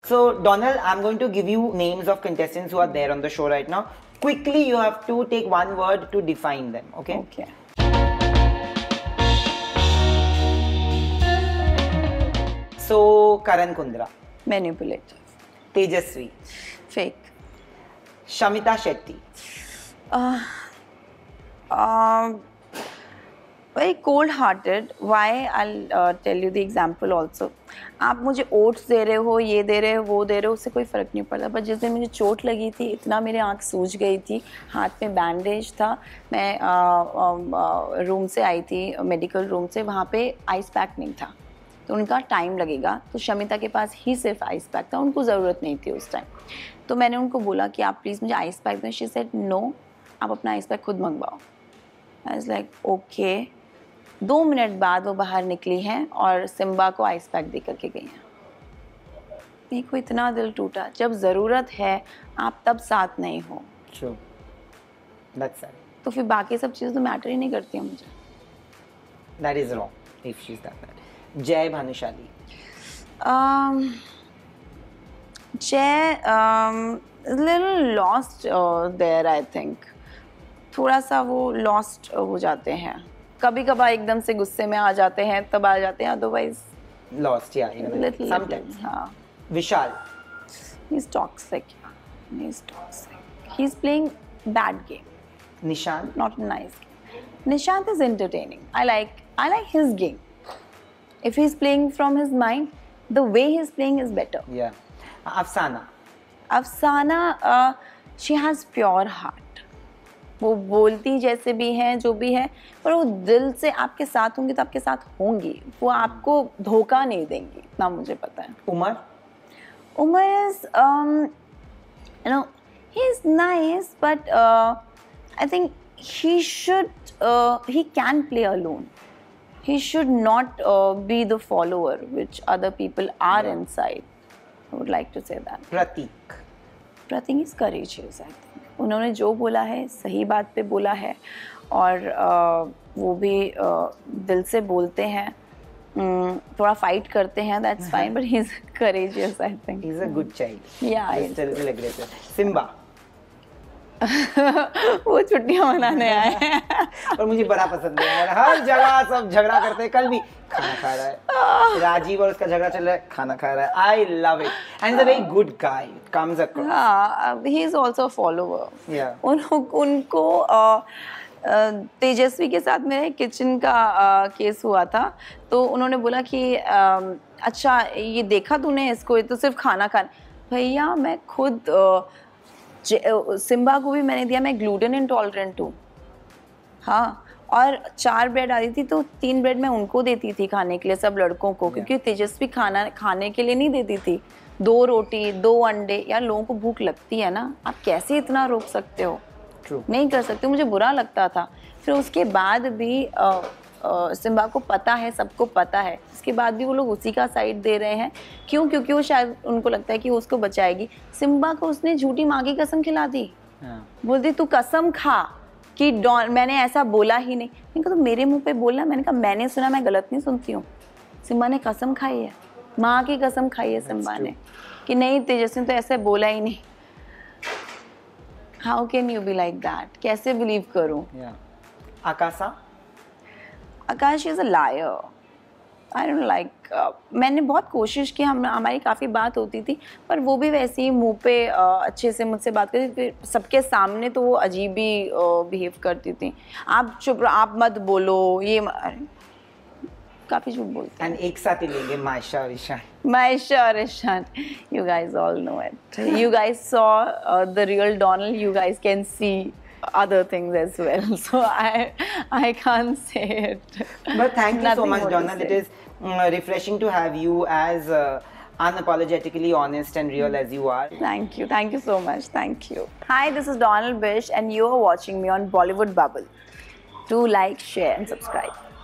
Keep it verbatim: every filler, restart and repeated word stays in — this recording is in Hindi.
So Donald, I'm going to give you names of contestants who are there on the show right now. Quickly, you have to take one word to define them. Okay. Okay. So Karan Kundra. Manipulative. Tejasvi. Fake. Shamita Shetty. Uh, uh, very cold-hearted. Why? I'll uh, tell you the example also. आप मुझे ओट्स दे रहे हो, ये दे रहे हो, वो दे रहे हो, उससे कोई फ़र्क नहीं पड़ता। पर जिस दिन मुझे चोट लगी थी, इतना मेरे आँख सूज गई थी, हाथ में बैंडेज था, मैं रूम से आई थी, मेडिकल रूम से, वहाँ पे आइस पैक नहीं था, तो उनका टाइम लगेगा। तो शमिता के पास ही सिर्फ आइस पैक था, उनको ज़रूरत नहीं थी उस टाइम। तो मैंने उनको बोला कि आप प्लीज़ मुझे आइस पैक दें। शी सेड नो, आप अपना आइस पैक खुद मंगवाओ। I was like okay. दो मिनट बाद वो बाहर निकली हैं और सिम्बा को आइस पैक दे करके गई हैं। मेरे को इतना दिल टूटा। जब ज़रूरत है आप तब साथ नहीं हो। True. That's sad. तो फिर बाकी सब चीज़ तो मैटर ही नहीं करती हैं मुझे। That is wrong if she's that bad. जय भानुशाली. um, जय um, little lost uh, there I think. थोड़ा सा वो lost uh, हो जाते हैं। कभी कभार एकदम से गुस्से में आ जाते हैं, तब आ जाते हैं, otherwise Lost, yeah. You know, little sometimes. हाँ. Vishal. He's toxic. He's toxic. He's playing bad game, Nishant. not a nice game. Nishant is entertaining. I like I like his game. If he's playing from his mind, the way he's playing is better. Yeah. Afsana. Afsana, uh, she has pure heart. वो बोलती जैसे भी हैं, जो भी है, पर वो दिल से आपके साथ होंगी तो आपके साथ होंगी, वो आपको धोखा नहीं देंगी, इतना मुझे पता है। Umar. Umar is, um, you know, he's nice, but uh, I think he should, uh, he can play alone. He should not uh, be the follower which other people are Yeah. inside. I would like to say that. Pratik. Pratik is courageous, I think. उन्होंने जो बोला है सही बात पे बोला है और uh, वो भी uh, दिल से बोलते हैं, um, थोड़ा फाइट करते हैं, that's fine, but he's courageous, I think. He's a good child. Yeah, He's he's still a little aggressive. Simba. वो छुट्टियां मनाने आए हैं। और मुझे बड़ा पसंद है यार, हर जगह सब झगड़ा करते हैं। कल भी खाना खा रहा है, राजीव और उसका झगड़ा चल रहा है, खाना खा रहा है। I love it and is a very good guy, comes across. हाँ, he is also follower. Yeah. उन उनको अ, अ, तेजस्वी के साथ मेरे किचन का अ, केस हुआ था, तो उन्होंने बोला कि अ, अच्छा ये देखा तूने इसको, ये तो सिर्फ खाना खाना। भैया मैं खुद अ, सिम्बा को भी मैंने दिया, मैं ग्लूटेन इंटॉलरेंट हूँ। हाँ, और चार ब्रेड आ रही थी तो तीन ब्रेड मैं उनको देती थी खाने के लिए, सब लड़कों को, क्योंकि तेजस्वी खाना खाने के लिए नहीं देती थी। दो रोटी, दो अंडे, यार लोगों को भूख लगती है ना, आप कैसे इतना रोक सकते हो? True. नहीं कर सकते, मुझे बुरा लगता था। फिर उसके बाद भी आ, आ, सिम्बा को पता है, सबको पता है, इसके बाद भी वो लोग उसी का साइड दे रहे हैं। क्यों? क्योंकि वो शायद उनको लगता है कि वो उसको बचाएगी। सिम्बा को उसने झूठी माँ की कसम खिला दी। हाँ. बोलती तू कसम खा कि डॉन, मैंने ऐसा बोला ही नहीं। मैंने कहा तो मेरे मुंह पे बोलना। मैंने कहा मैंने सुना, मैं गलत नहीं सुनती हूँ। सिम्बा ने कसम खाई है, माँ की कसम खाई है सिम्बा ने कि नहीं तेजस्वी ने तो ऐसे बोला ही नहीं। How can you be like that? कैसे बिलीव करूँ? Yeah. Akasha. Akash is a liar. I don't like. मैंने बहुत कोशिश की, हम हमारी काफ़ी बात होती थी, पर वो भी वैसे ही मुंह पे uh, अच्छे से मुझसे बात करती, फिर सबके सामने तो वो अजीब ही बिहेव uh, करती थी। आप चुप, आप मत बोलो, ये काफ़ी झूठ बोलते हैं। एंड एक साथ ही लेंगे मायशा और Ishan. Maisha or Ishan, you guys all know it. You guys saw uh, the real Donald. You guys can see other things as well. So I, I can't say it. But thank you so Nothing much, more to Donald. It say. is mm, refreshing to have you as uh, unapologetically honest and real as you are. Thank you. Thank you so much. Thank you. Hi, this is Donald Bish, and you are watching me on Bollywood Bubble. Do like, share, and subscribe.